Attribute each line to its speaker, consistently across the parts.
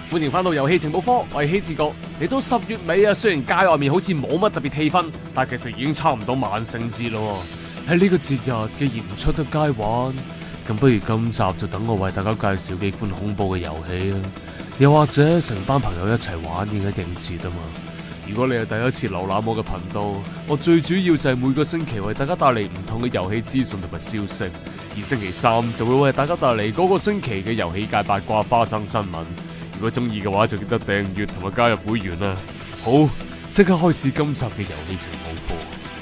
Speaker 1: 歡迎翻到遊戲情報科，我係希治閣。嚟到10月尾啊，雖然街外面好似冇乜特別氣氛，但其實已經差唔多萬聖節咯。喺呢個節日，既然唔出得街玩，咁不如今集就等我為大家介紹幾款恐怖嘅遊戲啊，又或者成班朋友一齊玩應該應節啊嘛。如果你係第一次瀏覽我嘅頻道，我最主要就係每個星期為大家帶嚟唔同嘅遊戲資訊同埋消息，而星期3就會為大家帶嚟嗰個星期嘅遊戲界八卦花生新聞。如果中意嘅話，就記得訂閱同埋加入會員啦。好，即刻開始今集嘅遊戲情報課。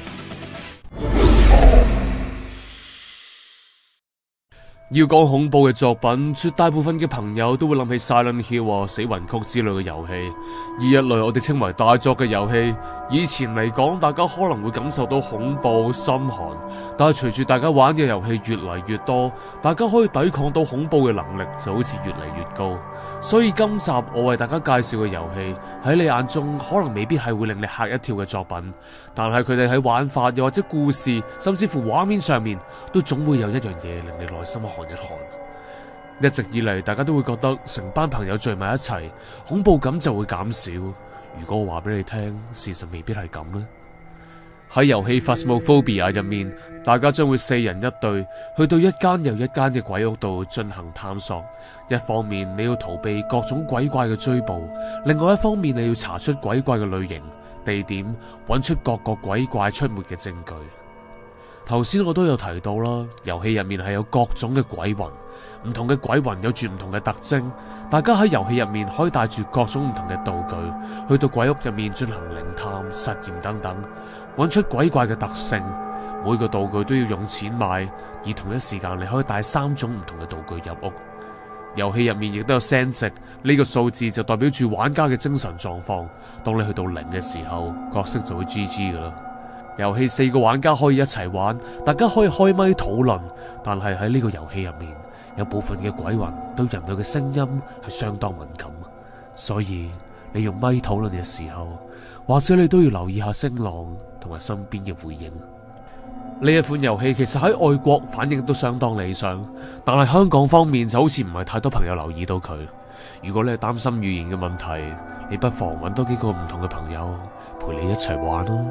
Speaker 1: 要講恐怖嘅作品，絕大部分嘅朋友都會諗起 Silent Hill 啊、死魂曲之類嘅遊戲，而一類我哋稱為大作嘅遊戲。以前嚟講，大家可能會感受到恐怖心寒，但係隨住大家玩嘅遊戲越嚟越多，大家可以抵抗到恐怖嘅能力就好似越嚟越高。所以今集我為大家介紹嘅遊戲，喺你眼中可能未必係會令你嚇一跳嘅作品，但係佢哋喺玩法又或者故事，甚至乎畫面上面，都總會有一樣嘢令你內心寒一寒。一直以嚟，大家都會覺得成班朋友聚埋一齊，恐怖感就會減少。如果我話俾你聽，事實未必係咁呢。喺遊戲 Phasmophobia 入面，大家將會4人一隊，去到一間又一間嘅鬼屋度進行探索。一方面你要逃避各種鬼怪嘅追捕，另外一方面你要查出鬼怪嘅類型、地點，揾出各個鬼怪出沒嘅證據。頭先我都有提到啦，遊戲入面係有各種嘅鬼魂，唔同嘅鬼魂有住唔同嘅特徵。大家喺遊戲入面可以帶住各種唔同嘅道具，去到鬼屋入面進行靈探、實驗等等，揾出鬼怪嘅特性。每個道具都要用錢買，而同一時間你可以帶3種唔同嘅道具入屋。遊戲入面亦都有聲值，呢個數字就代表住玩家嘅精神狀況。當你去到0嘅時候，角色就會 GG 噶啦。遊戲4個玩家可以一齊玩，大家可以開咪討論，但係喺呢個遊戲入面，有部分嘅鬼魂對人類嘅聲音係相當敏感，所以你用咪討論嘅時候，或者你都要留意下聲浪同埋身邊嘅回應。呢一款遊戲其實喺外國反應都相當理想，但係香港方面就好似唔係太多朋友留意到佢。如果你係擔心語言嘅問題，你不妨揾多幾個唔同嘅朋友陪你一齊玩咯。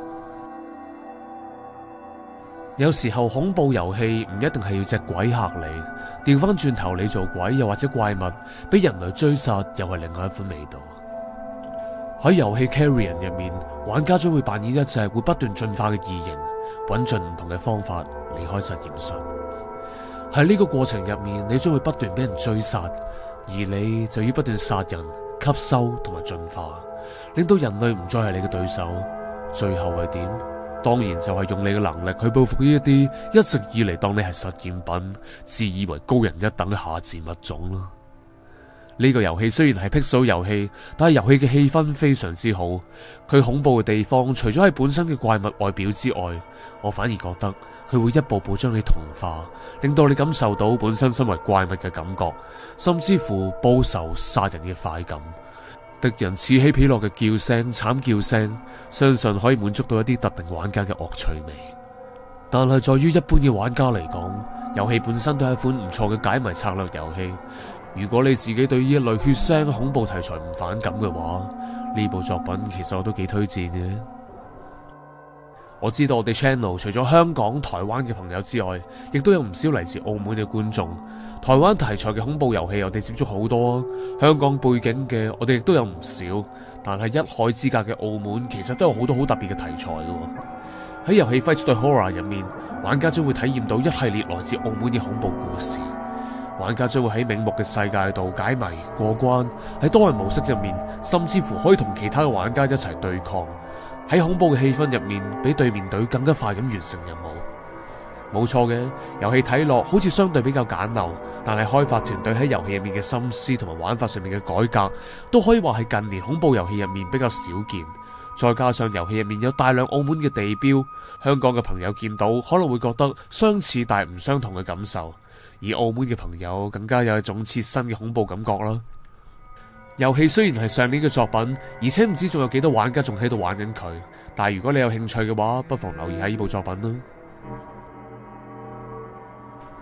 Speaker 1: 有時候恐怖遊戲唔一定係要隻鬼嚇你，調翻轉頭你做鬼又或者怪物俾人類追殺，又係另外一款味道。喺遊戲 Carrion 入面，玩家將會扮演一隻會不斷進化嘅異形，揾盡唔同嘅方法離開實驗室。喺呢個過程入面，你將會不斷俾人追殺，而你就要不斷殺人、吸收同埋進化，令到人類唔再係你嘅對手。最後係點？當然就係用你嘅能力去報復呢一啲一直以嚟當你係實驗品、自以為高人一等嘅下賤物種啦。呢個遊戲雖然係 Pixel 遊戲，但係遊戲嘅氣氛非常之好。佢恐怖嘅地方，除咗係本身嘅怪物外表之外，我反而覺得佢會一步步將你同化，令到你感受到本身身為怪物嘅感覺，甚至乎報仇殺人嘅快感。敵人此起彼落嘅叫聲、慘叫聲，相信可以滿足到一啲特定玩家嘅惡趣味。但係在於一般嘅玩家嚟講，遊戲本身都係一款唔錯嘅解謎策略遊戲。如果你自己對呢一類血腥恐怖題材唔反感嘅話，呢部作品其實我都幾推薦嘅。我知道我哋 channel 除咗香港、台灣嘅朋友之外，亦都有唔少嚟自澳門嘅觀眾。台灣題材嘅恐怖遊戲我哋接觸好多，香港背景嘅我哋亦都有唔少。但係一海之隔嘅澳門其實都有好多好特別嘅題材嘅。喺遊戲 Fight the Horror 入面，玩家將會體驗到一系列來自澳門嘅恐怖故事。玩家將會喺冥目嘅世界度解謎過關，喺多人模式入面，甚至乎可以同其他嘅玩家一齊對抗。喺恐怖嘅氣氛入面，比對面隊更加快咁完成任務。冇錯嘅，遊戲睇落好似相對比較簡陋，但係開發團隊喺遊戲入面嘅心思同埋玩法上面嘅改革，都可以話係近年恐怖遊戲入面比較少見。再加上遊戲入面有大量澳門嘅地標，香港嘅朋友見到可能會覺得相似但係唔相同嘅感受，而澳門嘅朋友更加有一種切身嘅恐怖感覺啦。遊戲雖然係上年嘅作品，而且唔知仲有幾多玩家仲喺度玩緊佢，但係如果你有興趣嘅話，不妨留意下呢部作品啦。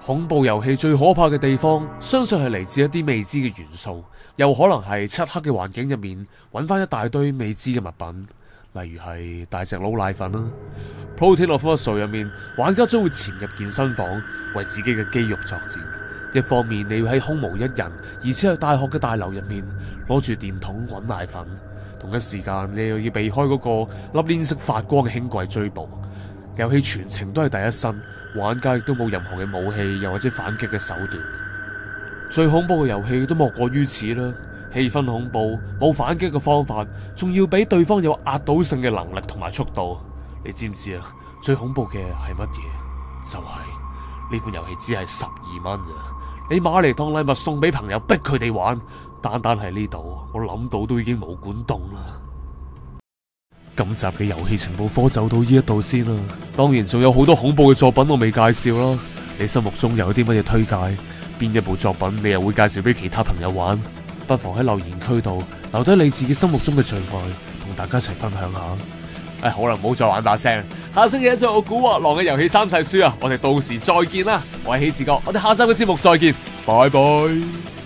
Speaker 1: 恐怖遊戲最可怕嘅地方，相信係嚟自一啲未知嘅元素，又可能係漆黑嘅環境入面揾翻一大堆未知嘅物品，例如係大隻佬奶粉啦。Protein of Muscle 入面，玩家將會潛入健身房，為自己嘅肌肉作戰。一方面你要喺空無一人，而且係大學嘅大樓入面攞住電筒滾奶粉，同一時間你又要避開嗰個粒鏈式發光嘅輕軌追捕。遊戲全程都係第一身，玩家亦都冇任何嘅武器又或者反擊嘅手段。最恐怖嘅遊戲都莫過於此啦，氣氛恐怖，冇反擊嘅方法，仲要俾對方有壓倒性嘅能力同埋速度。你知唔知啊？最恐怖嘅係乜嘢？就係呢款遊戲只係12蚊咋，你買嚟當禮物送俾朋友，逼佢哋玩。單單係呢度，我諗到都已經毛管戙啦。今集嘅遊戲情報科就到呢一度先啦，當然仲有好多恐怖嘅作品我未介紹啦。你心目中有啲乜嘢推介？邊一部作品你又會介紹俾其他朋友玩？不妨喺留言區度留低你自己心目中嘅最愛，同大家一齊分享下。好啦，唔好再玩把聲，下星期一再有古惑狼嘅遊戲三世書啊！我哋到時再見啦，我係喜志哥，我哋下集嘅節目再見，拜拜。